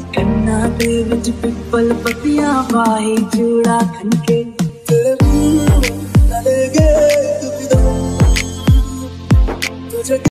कन्ना दे विच पिपल पत्तियां वाही चूड़ा खनके।